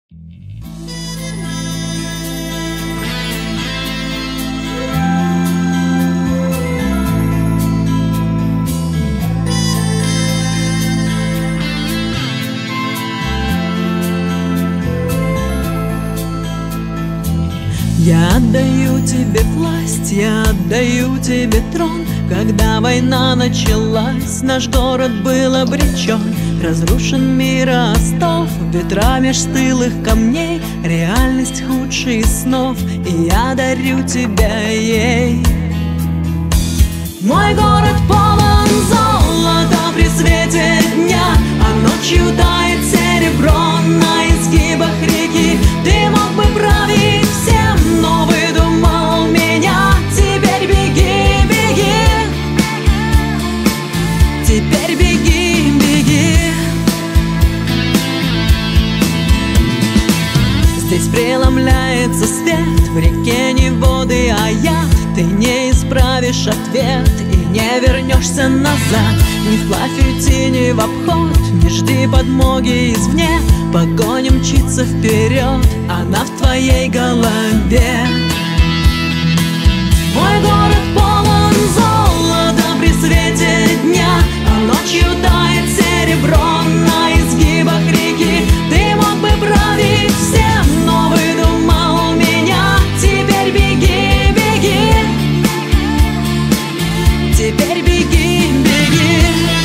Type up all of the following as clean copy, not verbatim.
Я отдаю тебе власть, я отдаю тебе трон. Когда война началась, наш город был обречен. Разрушен мир остов, ветра меж стылых камней. Реальность худшей из снов, и я дарю тебя ей. Мой город полон золота при свете дня, а ночью тает серебро на изгибах реки. Ты мог бы править всем, но выдумал меня. Теперь беги, беги, теперь беги, беги. Здесь преломляется свет, в реке не воды, а яд. Ты не исправишь ответ и не вернешься назад. Не вплавь уйти, не в обход, не жди подмоги извне. Погоня мчится вперед, она в твоей голове. Мой город полон золота при свете дня, а ночью тает серебро на изгибах реки. Ты мог бы править всем, но выдумал меня. Теперь беги, беги, теперь беги, беги.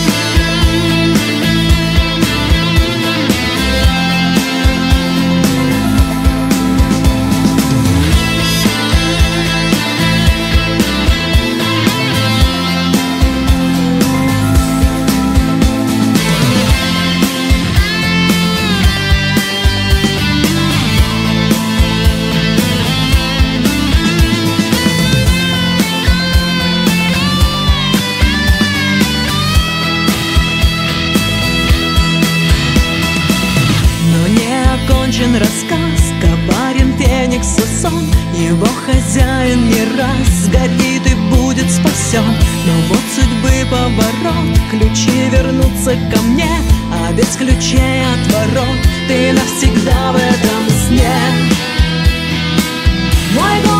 Рассказ коварен Феникса сон. Его хозяин не раз сгорит и будет спасен. Но вот судьбы поворот, ключи вернутся ко мне, а без ключей от ворот ты навсегда в этом сне. Мой